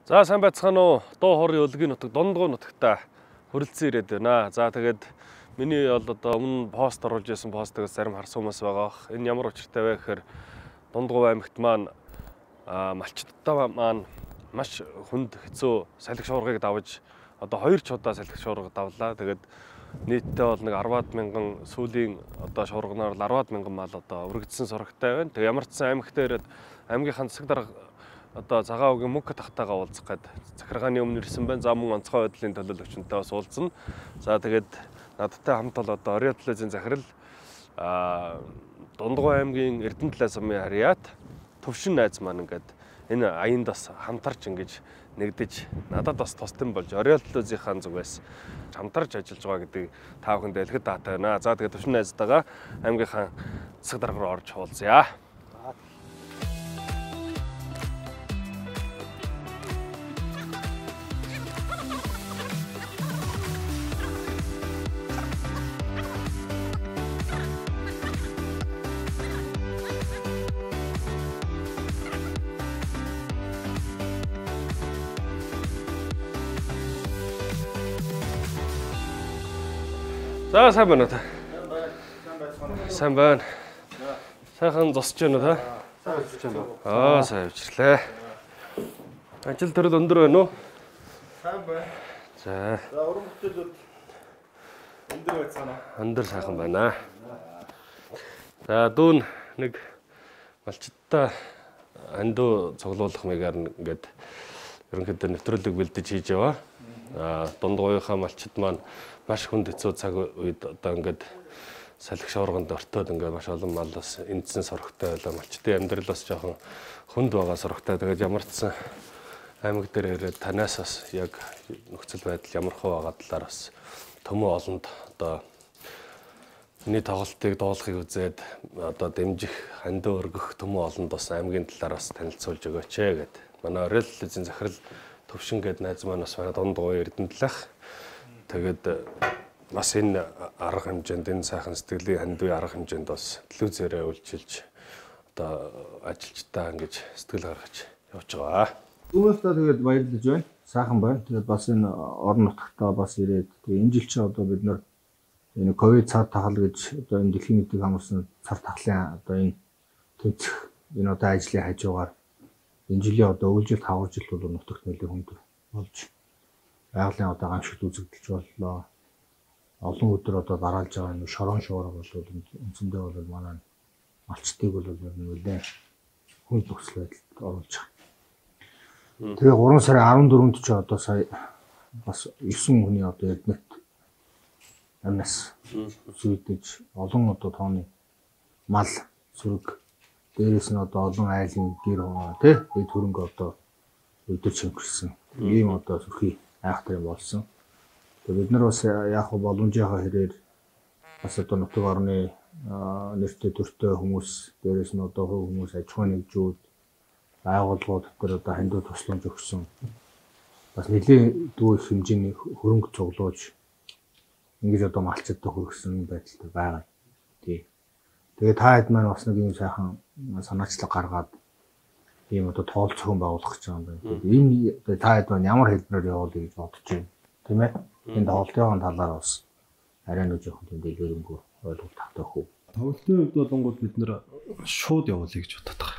За сайн байцгаана уу? Дуу хоорын өлгийн нутаг Дундгуй нутагта хүрэлцэн ирээд байна. За тэгээд миний бол одоо өмнө пост оруулж байсан постыг зарим харсан хүмүүс байгаа. Энэ ямар учиртай вэ гэхээр Дундгуй аймагт маань малчдаа маань маш хүнд хэцүү салхи шуургыг давж одоо 2 ч удаа салхи шуурга давлаа. Тэгээд нийтдээ бол нэг 10-аад мянган сүүлийн одоо шуурганаар 10-аад мянган мал одоо өргөдсөн сорогтой байна. Тэгээд ямар ч сан аймагт ирээд аймгийнхаа засаг дарга одоо цагаан үгийн мөнгө тахтаагаа уулзах гээд захиргааны өмнө ирсэн байна. За мөн онцгой байдлын төлөөлөгчөнтэй бас уулзсан. За тэгээд надтай хамт бол одоо Орё телевизийн захирал Дундгуй аймгийн Эрдэнэтлээ сумын харьяат Төвшин найз маань ингээд энэ аянд бас хамтарч ингэж нэгдэж надад бас тусдсан болж Орё телевизийнхаа зүгээс хамтарч ажиллаж байгаа гэдгийг та бүхэнд дэлгэхэд таатай байна. За тэгээд Төвшин найзтайгаа аймгийнхаа засаг дарга руу орж уулзъя. За сайн байна уу та? Сайн байна. Сайхан зосч байна уу та? Сайн зосч байна. Сайн авчирлаа. Ажил төрөл өндөр байна уу? Сайн байна. За Уран бүтээлүүд өндөр байцгаана. өндөр сайхан байна. За дүүн нэг малчдаа андуу цуглуулах маягаар ингээд ерөнхийдөө нэвтрүүлэг бэлдэж хийж яваа. Дундгуйынхаа малчд маань маш хүнд хэцүү цаг үед одоо ингээд салхи шуурганд ортоод ингээд маш олон мал бас эндсэн сорогтой байлаа. Малчдын амьдрал бас жоохон хүнд байгаа сорогтой. Тэгээд ямар ч сан аймаг дээр ирээд танаас бас яг нөхцөл байдал ямар хөө байгаа талаар бас төмөө олонд одоо миний тоглолтыг дуулахыг үзээд одоо дэмжих, хандив өргөх төмөө олонд бас аймгийн талаар бас танилцуулж өгөөч гэд. Манай Орё телевизийн захирал Төвшин гээд найз маань бас манай Дундгуй Эрдэнэтлэх. Тэгээд бас энэ арга хэмжээнд энэ сайхан сэтгэлийн хандивын арга хэмжээнд бас телевизээрээ үйлчилж одоо ажилчдаа ингэж сэтгэл гаргаж явж байгаа. Хүмүүстээ тэгээд баярлаж байна. Сайхан байна. Тэгээд бас энэ орон нутгатаа бас ирээд тэгээд энэ жил чи одоо бид нар энэ ковид цар тахал гэж одоо энэ дэлхийн эдийг хамарсан цар тахлын одоо энэ төвцөх энэ одоо ажлын хажуугаар энэ жилийн одоо өвлжил 5 жил бол нутагт нэлээд хүнд болж байгалийн одоо гамшигт үзэгдэлж боллоо. Олон өдөр одоо дараалж байгаа энэ шорон шуурга бол үндсэндээ бол манай малчдыг бол нэлээд хүнд нөхцөл байдалд оруулж байгаа. Тэгээ 3 сарын 14-нд ч одоо сая бас 9 хүний одоо Эрдэнэт амнаас зүйдэж олон одоо тооны мал сүрэг дээрээс нь одоо олон айлын гэр тий эд хөрөнгө одоо өдөр чимгэрсэн. Ийм одоо сүрхий айхтар болсон. Тэгээд бид нар бас яг боломжийнхаа хэрээр бас одоо нутаг орны нэртэй төртэй хүмүүс дээрээс нь одоо хүмүүс аж ахуйн нэгжүүд байгууллагууд дотор одоо хандив тусламж өгсөн. Бас нэлийн дүү их хэмжээний хөрөнгө цуглуулж ингэж одоо малчдад хүргэсэн байдалтай байгаа. Тий. Тэгээд та хэд маань бас нэг юм сайхан санаачлаг гаргаад ийм одоо тоол зохион байгуулах гэж байгаа юм байна. Энэ та хэд маань ямар хэлбэрээр явуулъя гэж бодож байна. Тийм ээ. Энэ тоглолтын талаар бас арай нэг жоохон тийм дэлгэрэнгүй ойлголт тавтай хөө. Тоглолтын хувьд болонгууд бид нэр шууд явуулъя гэж бодоод байгаа.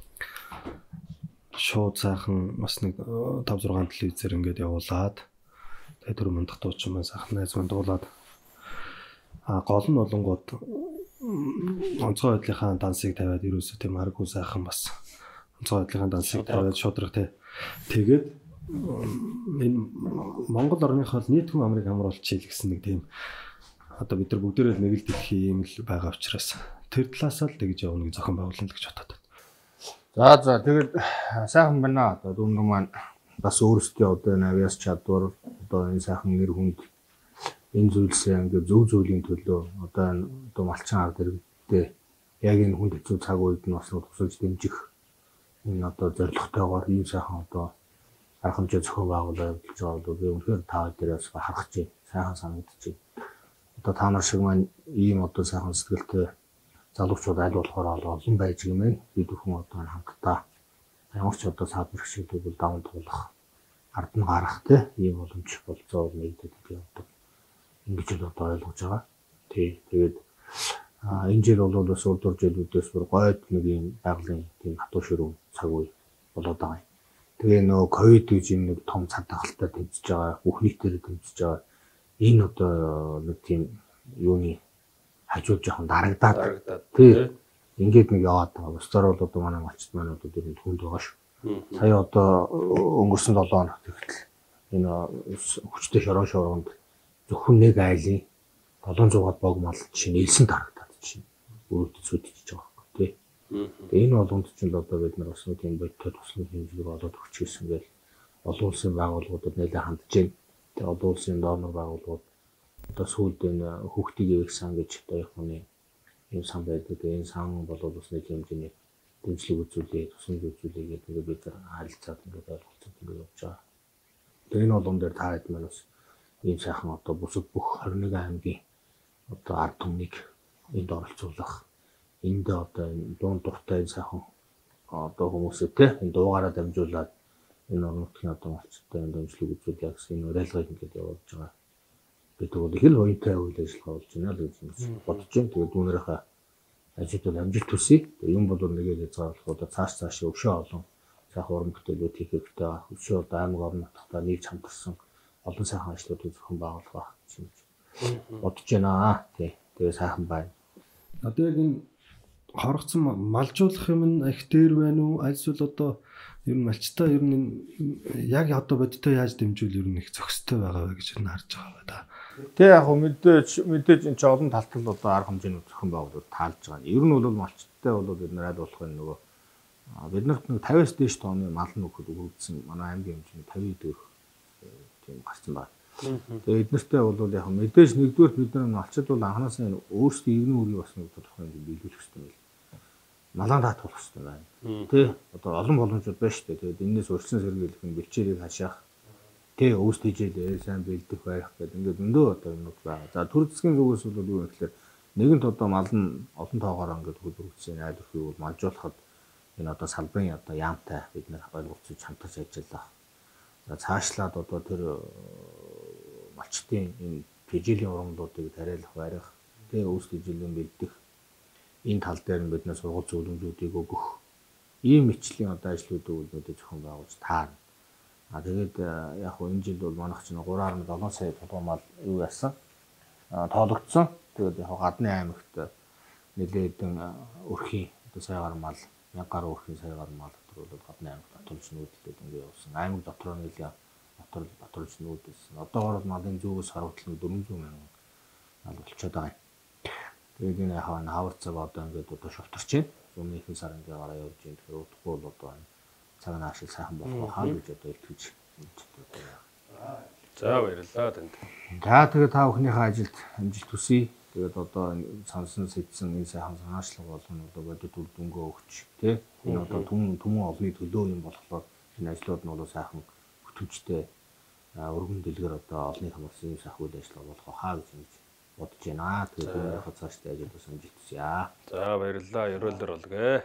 Шууд сайхан бас нэг 5-6 телевизээр ингээд явуулаад тэгээд түр мандах дуучин маань сайхан найз маань дуулаад гол нь болонгууд онцгой байдлынхаа дансыг тавиад ерөөсөө тийм аргагүй сайхан бас онцгой байдлынхаа дансыг тавиад шудраг тэгээд энэ Монгол орныхоо нийт хүн амрыг хамруулчих гэсэн нэг тийм одоо бид нар бүгдээрээ нэг л дэлхий юм л байгаа учраас тэр талаас л тэгж явна гэж зохион байгуулна гэж бодоод байна. За тэгээд сайхан байна. Одоо дүнг маань бас өөрсдөө одоо энэ авиас чадвар одоо энэ сайхан нэр хүнд энэ зүйлсээ ингээд зөв зөвлийн төлөө одоо малчин ард иргэдээ яг энэ хүнд хэцүү цаг үед нь бас тусалж дэмжих энэ одоо зорилготойгоор ийм сайхан одоо арга хэмжээ зохион байгуулалт явуулж байгаа бол би үнэхээр та дээрээс харах чинь сайхан санагдчих. Одоо та нар шиг маань ийм одоо сайхан сэтгэлтэй залуучууд аль болохоор олон байж гэмээр бид бүхэн одоо хамтдаа ямар ч одоо саад бэрхшээлүүд бол даван туулах ард нь гарах ийм боломж болцоо нэгдэд би одоо ингэж л одоо ойлгож байгаа. Тэгээд энэ жил бол бас урд жилүүдээс бүр гойд нэг юм байгалийн тийм хатуу ширүү цаг үе болоод байгаа юм. Тэгээ нөө ковид гэж нэг том цадгалтай тэмцэж байгаа, бүх нийтээр тэмцэж байгаа. Энэ одоо нэг тийм юуны хажууд жоохон дарагдаад тий ингээд нэг яваад байгаа. Бусдаар бол одоо манай малчд манайд одоо энэ түнд байгаа шүү. Сая одоо өнгөрсөн 7 хоногт ихтэл энэ хүчтэй шорон шоргонд зөвхөн нэг айлын 700-аад бог мал чинь нэлсэн дарагдаад чинь өөрөдөө сүдчихэж байгаа байхгүй тий. Тэгээ энэ болгонд чинь одоо бид нар бас нэг юм бодтой туслах хэмжээг олоод өгч гисэн гээл олон улсын байгууллагуудад нэлээд хандж байна. Тэгээ олон улсын донор байгууллагууд одоо сүүлд энэ хүүхдийн эвэг сан гэж одоо яг хүний юм сан байдаг. Энэ сан бол бас нэг хэмжээний дэмжлэг үзүүлээ, тусламж үзүүлээ гэдэг ингээд бид харилцаад ингээд ойлголцоод ингээд явж байгаа. Тэгээ энэ болгон дээр та хэд маань бас ийм сайхан одоо бусад бүх 21 аймгийн одоо ард түмнийг энд оролцуулах. Энд одоо дуун дуртай сайхан одоо хүмүүсээ те энэ дуугаараа дамжуулаад энэ орон нутгийн одоо малчтай дэмжлэг үзүүлээ гэсэн энэ уриалгыг ингээд явуулж байгаа. Бид бол их л уянтай үйл ажиллагаа болж байна л гэж бодож байна. Тэгээд дүүнэрийнхээ ажид бол амжилт хүсье. Тэгээд юм бол нэгээд хязгаарлах одоо цааш өшөө олон сайхан уран бүтээлүүд хийх хэрэгтэй. Өшөө одоо аймаг орон нутгатаа нийлж хамтарсан олон сайхан ажлуудыг зөвхөн байгуулах байх гэж бодож байна. Тий. Тэгээ сайхан байна. Одоо яг энэ хорогцсон малжуулах юм нь их дээр байна уу? Альсвал одоо ер нь малчтаа ер нь яг одоо бодтой яаж дэмжүүл ер нь их зохистой байгаа вэ гэж ер нь харж байгаа да. Тэг яг мэдээж энэ ч олон талтал одоо арга хэмжээний зохион байгуулалт таалж байгаа. Ер нь бол малчттай бол бид нар аль болох нөгөө биднэрт нэг 50-аас дээш тонны мал нөхөд өгөгдсөн манай аймгийн хэмжээний 50 дэх тийм гарсан байна. Тэгээ эднэртэй бол яг мэдээж нэгдүгээр бид нар малчд бол анханасаа өөрсдөө иргэн үрийг бас нэг тодорхой юм биелүүлэх хэрэгтэй байл. Малан даатгах хэрэгтэй байна. Тэ одоо олон боломжууд байна шүү дээ. Тэгээд энэс урьдчилан сэргийлэх нь бэлчээрийг хашаах тэ өөс тийжээ сайн бэлдэх байх гэдэг ингээд өндөө одоо юмуд байгаа. За төр засгийн зүгээс бол юу вэ гэхээр нэгэнт одоо мал нь олон тоогоор ингээд хөлбөрөгдсөн айд өрхийг бол малжуулахад энэ одоо салбарын одоо яамтай бид нэр ойлгоцож хамтарч ажиллах. За цаашлаад одоо тэр малчтын энэ тэжээлийн урамлуудыг тариалах, барих, тэ өөс тийжээлийн бэлдэх энэ тал дээр нь бидний сургууль зөвлөмжүүдийг өгөх ийм мэтчлийн одоо ажлуудыг үүдээ зохион байгуулж таарна. Тэгээд яг хөө энэ жил бол манайх чинь 3.7 сая толгой мал юу яасан тоологдсон. Тэгээд яг гадны аймагт нэлээдэн өрхийн одоо саягаар мал 1000 гаруй өрхийн саягаар мал дотор бол гадны аймагт батулж нүүдэлтэй ингээд явсан. Аймаг дотор нь нэлээ батулж нүүдэлсэн. Одоогоор бол малын зүүгээс харагдсан 400 мянган мал болчиход байгаа юм. Тэгээд энэ хавар цаг одоо ингээд одоо шовтарч байна. Зүүнний ихэнх сар ингээд гараа явж байна. Тэгэхээр утгагүй бол одоо цаг наашил сайхан болох хаа гэж одоо итгэж байна. За баярлалаа танд. За тэгээд та бүхнийхээ ажилд амжилт хүсье. Тэгээд одоо сансан сэтсэн энэ сайхан санаачлага болгоно одоо бодит үр дүнгээ өгч тий. Энэ одоо түмэн олны төлөө юм болохоор энэ ажлууд нь бол сайхан хөтөлбөртэй өргөн дэлгэр одоо олны хамгаалсан юм сайхан үйл ажиллагаа болох хаа гэж бодож байна. Тэгээд өөрийнхөө цаашдаа ажил бас амжилт хүсье. За баярлалаа. Ерөөлдөр болгоо.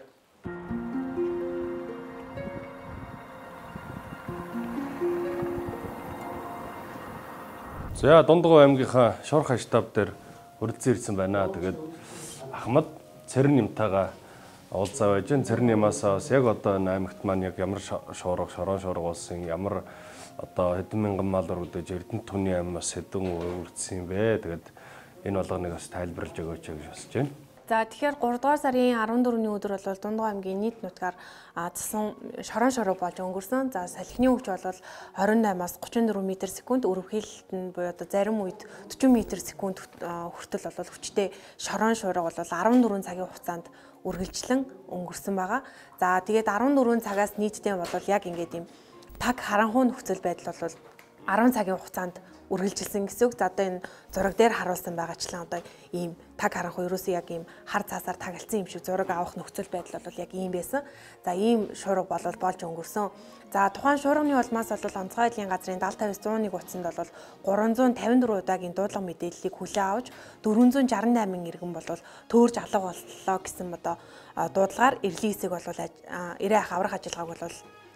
За Дундгов аймгийнхаа Шорх штаб дээр хүрэлцэн ирсэн байна. Тэгээд Ахмад Цэрэн юмтайгаа уулзаа байж гэн. Цэрэн юмаас бас яг одоо энэ аймагт маань яг ямар шорон шоргоо болсон, ямар одоо хэдэн мянган мал өргөдөж Эрдэнэт түүний аймаас хэдэн өргөдсөн юм бэ. Тэгээд энэ болгоныг бас тайлбарлаж өгөөч гэж босч байна. За тэгэхээр 3 дугаар сарын 14-ний өдөр бол Дундгов аймгийн нийт нутгаар цасан шорон шорог болж өнгөрсөн. За салхины хүч бол 28-аас 34 м/сек, өрөвхөйлөлт нь буюу одоо зарим үед 40 м/сек хүртэл бол хүчтэй шорон шорог бол 14 цагийн хугацаанд үргэлжлэн өнгөрсөн байгаа. За тэгээд 14 цагаас нийтдээ бол яг ингээд юм таг харанхуй нөхцөл байдал бол 10 цагийн хугацаанд үргэлжилсэн гэсэн үг. За одоо энэ зураг дээр харуулсан байгаачлан одоо ийм таг харанхуй ерөөсөө яг ийм хар цаасаар тагалцсан юм шиг зураг авах нөхцөл байдал бол яг ийм байсан. За ийм шуурга болж өнгөрсөн. За тухайн шуурганы улмаас бол онцгой байдлын газрын 70-50-101 утсанд бол 354 удаагийн дуудлага мэдээллийг хүлээн авч 468 иргэн бол төөрж алга боллоо гэсэн одоо дуудлагаар эрлийн хэсэг бол ирээ аврах ажиллагааг бол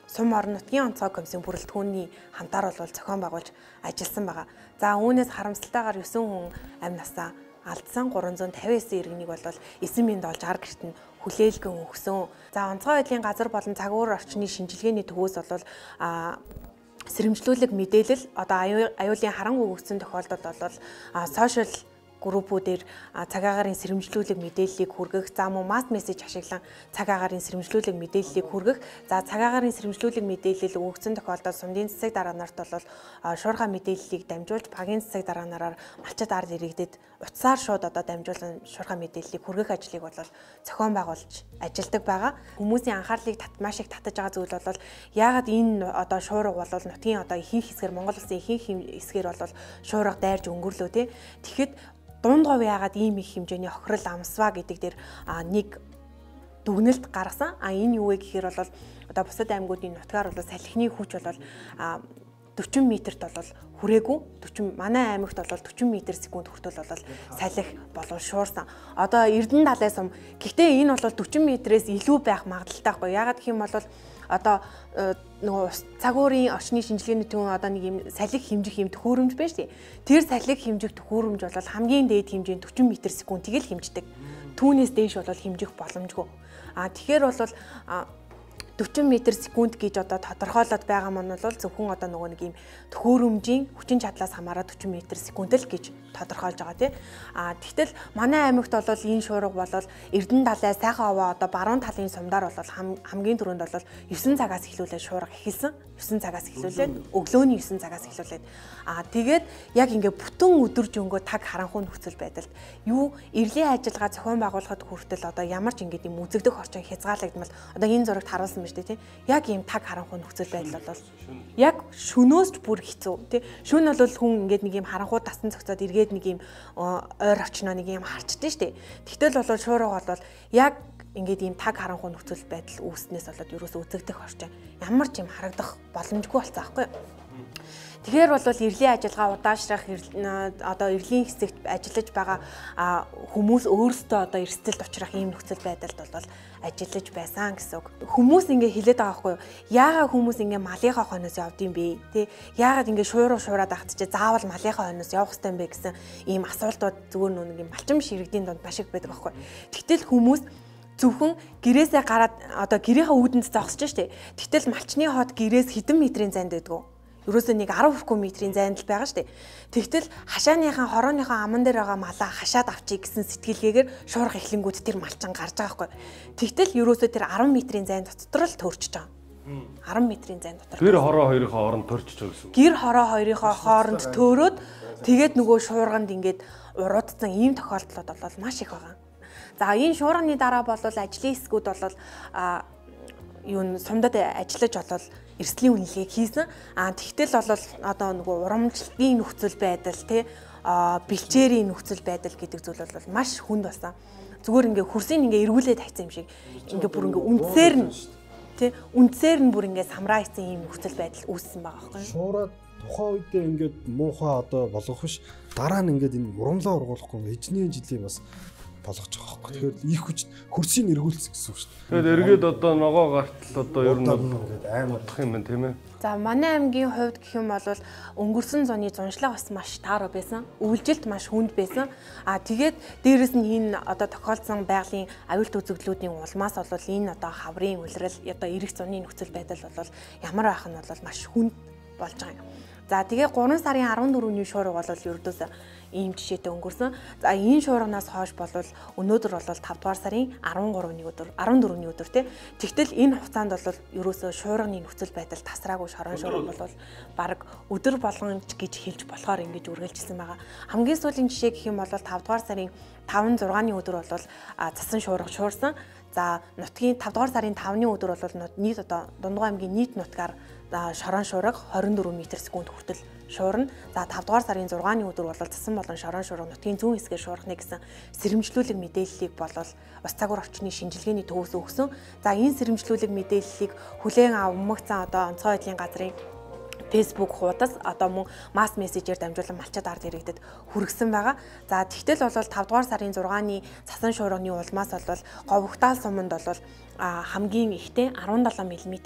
Сум орон нутгийн онцгой комиссийн бүрэлдэхүүний хамтаар бол зохион байгуулж ажилласан байгаа. За үүнээс харамсалтайгаар 9 хүн амь насаа алдсан, 359 иргэнийг бол 9,760 гэрт нь хүлээлгэн өгсөн. За онцгой байдлын газар болон цагуур орчны шинжилгээний төвөөс бол сэрэмжлүүлэг мэдээлэл одоо аюулын харанг өгөгдсөн тохиолдолд бол сошиал группүүдээр цаг агарын сэрэмжлүүлэг мэдээллийг хүргэх, за мөн масс мессеж ашиглан цаг агарын сэрэмжлүүлэг мэдээллийг хүргэх. За цаг агарын сэрэмжлүүлэг мэдээлэл өгөгдсөн тохиолдолд сумдын засаг дараа нарт бол шуурхай мэдээллийг дамжуулж багийн засаг дараа нараар малчид ард иргэдэд утсаар шууд дамжуулан шуурхай мэдээллийг хүргэх ажлыг бол зохион байгуулж ажилладаг байгаа. Хүмүүсийн анхаарлыг маш их татаж байгаа зүйл бол яагаад энэ шуурга бол нутгийн ихэнх хэсгээр Монгол улсын ихэнх хэсгээр бол шуурга дайрж өнгөрлөө те. Тэгэхэд дунд говь яагаад ийм их хэмжээний хохирол амсваа гэдэг дээр нэг дүгнэлт гаргасан. Энэ юу вэ гэхээр бол бусад аймагуудын нутгаар бол салхины хүч бол 40 метрт бол хүрээгүй. Манай аймагт бол 40 м/сек хүртэл бол салхи болов шуурсан. Эрдэнэ далай сум. Гэхдээ энэ бол 40 м-ээс илүү байх магадлалтай байхгүй. Яагаад гэх юм бол нөгөө цагуурын орчны шинжилгээний төв нэг юм салхи хэмжих юм төхөөрөмж байна шүү дээ. Тэр салхи хэмжих төхөөрөмж бол хамгийн дээд хэмжээнд 40 м/сек тэгэл хэмждэг. Түүнээс дээш бол хэмжих боломжгүй. Тэгэхээр бол 40 м/сек гэж тодорхойлоод байгаа маань бол зөвхөн нөгөө нэг юм төхөөрөмжийн хүчин чадлаас хамаараа 40 м/сек л гэж тодорхойлж байгаа тийм. Тэгтэл манай аймагт бол энэ шуурга бол Эрдэнэ далай сайхан овоо баруун талын сумдаар бол хамгийн түрүүнд бол 9 цагаас эхлүүлээд шуурга эхэлсэн. 9 цагаас эхлүүлээд өглөөний 9 цагаас эхлүүлээд тэгээд яг ингээ бүтэн өдөр жөнгөө таг харанхуй нөхцөл байдалд юу эрлийн ажиллагаа зохион байгуулахад хүртэл ямар ч ингээд юм үзэгдэх орчин хязгаарлагдмал энэ зурагт харуулсан байна шүү дээ тийм. Яг ийм таг харанхуй нөхцөл байдал бол яг шөнөөс ч бүр хэцүү тийм. Шөнө бол хүн ингээд нэг юм харанхуй дасан цогцоод эргээд нэг юм ойр очноо нэг юм харчдээ шүү дээ. Тэгтэл бол шуурга бол яг ингээд ийм таг харанхуй нөхцөл байдал үүснээс болоод ерөөсөө үзэгдэх орчин ямар ч юм харагдах боломжгүй болсон аахгүй юу. Тэгэхээр бол эрлийн ажиллагаа удаашрах эрлийн хэсэгт ажиллаж байгаа хүмүүс өөрсдөө эрсдэлд учрах ийм нөхцөл байдалд бол ажиллаж байсан гэсэн үг. Хүмүүс ингээ хэлээд байгаа байхгүй юу? Яагаад хүмүүс ингээ малынхаа хойноос явдсан бэ? Тэ? Яагаад ингээ шуураад ахт чи заавал малынхаа хойноос явах хэрэгтэй юм бэ гэсэн ийм асуултууд зүгээр нэг юм малчин биш иргэдийн донд маш их байдаг байхгүй юу? Тэгтэл хүмүүс зөвхөн гэрээсээ гараад гэрийнхаа үүдэнд зогсож штэ. Тэгтэл малчны хот гэрээс хэдэн метрийн зайд байдгүй. Ерөөсөө нэг 10 км-ийн зайд л байгаа штэ. Тэгтэл хашааныхаа хорооныхоо аман дээр байгаа малаа хашаад авчиг гэсэн сэтгэлгээгээр шуурга эхлэнгүүд тэр малчин гарч байгаа байхгүй. Тэгтэл ерөөсөө тэр 10 м-ийн зайд дотор л төрчихөж байгаа. 10 м-ийн зайд дотор. Гэр хороо хоёрынхоо хооронд төрчихөж байгаа гэсэн. Гэр хороо хоёрынхоо хооронд төөрөөд тэгээд нөгөө шуурганд ингээд уруудсан ийм тохиолдлууд бол маш их байгаа. За энэ шуурганы дараа бол ажлын хэсгүүд бол сумдад ажиллаж болол эрсдлийн үнэлгээг хийсэн. Тэгтэл бол нөгөө урамжлалын нөхцөл байдал бэлчээрийн нөхцөл байдал гэдэг зүйл бол маш хүнд болсон. Зүгээр ингээ хөрсийг ингээ эргүүлээд тавьсан юм шиг ингээ бүр ингээ үндсээр нь бүр ингээ самраа хийсэн ийм нөхцөл байдал үүссэн байгаа байхгүй юу? Шуураад тухайн үедээ ингээд муухай болгох биш. Дараа нь ингээд энэ урамлаа ургуулахгүй эжний жилийн бас болгож байгаа байхгүй. Тэгэхээр их хүч хөрсийг эргүүлсэн гэсэн үг шүү дээ. Тэгэхээр эргээд ногоо гартал ер нь ингээд аймагдах юм байна тийм ээ. За манай аймгийн хувьд гэх юм бол өнгөрсөн зуны зуншлаг бас маш тааруу байсан. Үйлжилт маш хүнд байсан. Тэгээд дээрэс нь энэ тохиолдсон байгалийн аюулт үзэгдлүүдийн улмаас бол энэ хаврын улирал эх зуны нөхцөл байдал бол ямар байх нь бол маш хүнд болж байгаа юм. За тэгээ 3 сарын 14-ний шуурга бол ердөөсөө ийм жишээтэй өнгөрсөн. За энэ шуурганаас хойш бол өнөөдөр бол 5 дугаар сарын 14-ний өдөр тий. Тэгтэл энэ хугацаанд бол ерөөсөө шуурганы нөхцөл байдал тасраагүй шорон шуурга бол баг өдөр болгон гэж хэлж болохоор ингэж үргэлжилсэн байгаа. Хамгийн сүүлийн жишээ гэх юм бол 5 дугаар сарын 5-6-ны өдөр бол цасан шуурга шуурсан. За нутгийн 5 дугаар сарын 5-ны өдөр бол нийт Дундгой аймгийн нийт нутгаар шорон шуурга 24 м/сек хүртэл шуурна. За 5 дугаар сарын 6-ны өдөр бол цасан болон шорон шуурга нутгийн зүүн хэсгээр шуурхна гэсэн сэрэмжлүүлэг мэдээллийг бол ус цагуур орчны шинжилгээний төвөөс өгсөн. За энэ сэрэмжлүүлэг мэдээллийг хүлээн авмагцсан онцгой байдлын газрын Facebook хуудас мөн масс мессежээр дамжуулан малчид ард иргэдэд хүргэсэн байгаа. За тэгтэл бол 5 дугаар сарын 6-ны цасан шуурганы улмаас бол Говьгтаал суманд бол хамгийн ихтэй 17 м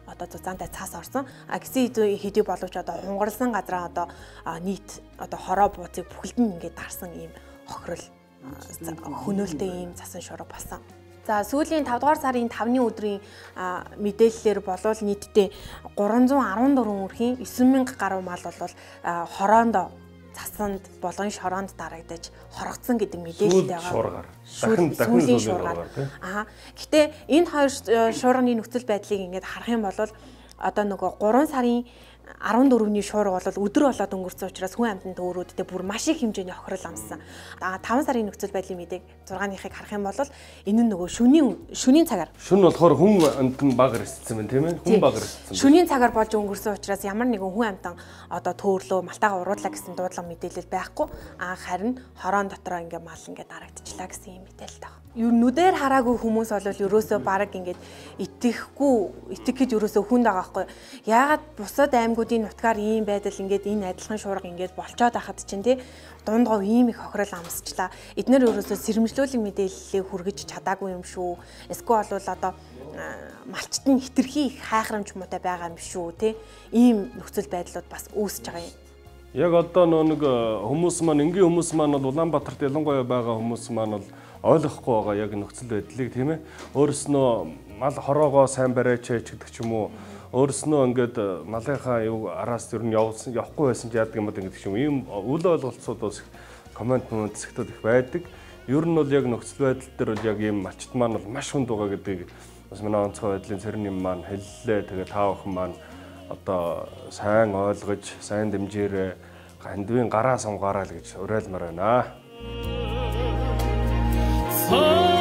одоо зузаантай цаас орсон. Гэсэн хэдий боловч одоо хунгарсан газраа одоо нийт одоо хороо бууцыг бүхэлд нь ингээд дарсан ийм хохирол хөнөөлтэй ийм цасан шороо болсон. За сүүлийн 5 дугаар сарын 5-ны өдрийн мэдээллээр болвол нийтдээ 314 өрхийн 9000 гаруй мал бол хороонд цасанд болгон шороонд дарагдаж хорогдсон гэдэг мэдээлэл байгаа. Дахин сүүлийн шуургаар. Гэтэ энэ хоёр шуурганы нөхцөл байдлыг ингээд харах юм бол одоо нөгөө 3 сарын 14-ний шуурга бол өдөр болоод өнгөрсөн учраас хүн амьтан төөрүүдтэй бүр маш их хэмжээний хохирол амссан. 5 сарын нөхцөл байдлын мэдээг 6-ныхыг харах юм бол энэ нь нөгөө шөнийн цагаар. Шөнө болохоор хүн амьтан баг ирсэн байна тийм ээ? Хүн баг ирсэн. Шөнийн цагаар болж өнгөрсөн учраас ямар нэгэн хүн амьтан одоо төөрлөө малтайгаа уруудлаа гэсэн дуудлага мэдээлэл байхгүй. Харин хороон дотроо ингээ мал ингээ дарагдчихлаа гэсэн юм мэдээлэл таа. Юу нүдээр хараагүй хүмүүс бол ерөөсөө баг ингээд итгэхэд ерөөсөө хүнд байгаа байхгүй. Яагаад бусад аймагуудын нутгаар ийм байдал ингээд энэ адилхан шуурга ингээд болцоод байхад чинь тий дундгов ийм их хохирол амсчлаа. Эднэр ерөөсөө сэрэмжлүүлэг мэдээллийг хүргэж чадаагүй юм шүү. Эсвэл бол одоо малчт нь хитрхи их хайхрамж муутай байгаа юм шүү тий. Ийм нөхцөл байдлууд бас үүсэж байгаа юм. Яг одоо нэг хүмүүс маань энгийн хүмүүс маань бол Улаанбаатарт ялангуяа байгаа хүмүүс маань бол ойлгохгүй байгаа яг нөхцөл байдлыг тийм ээ. Өөрснөө мал хороогоо сайн барайч гэдэг ч юм уу. Өөрснөө ингээд малынхаа араас ер нь явахгүй байсан ч яадаг юм гэдэг ч юм. Ийм үл ойлголцууд бас комент зэгтүүд их байдаг. Ер нь бол яг нөхцөл байдал дээр бол яг ийм малчт маань бол маш хүнд байгаа гэдгийг бас манай онцгой байдлын цэрний маань хэллээ. Тэгээ та бүхэн маань одоо сайн ойлгож, сайн дэмжээрэй. Хандвийн гараа сонгоорой л гэж уриалмаар байна.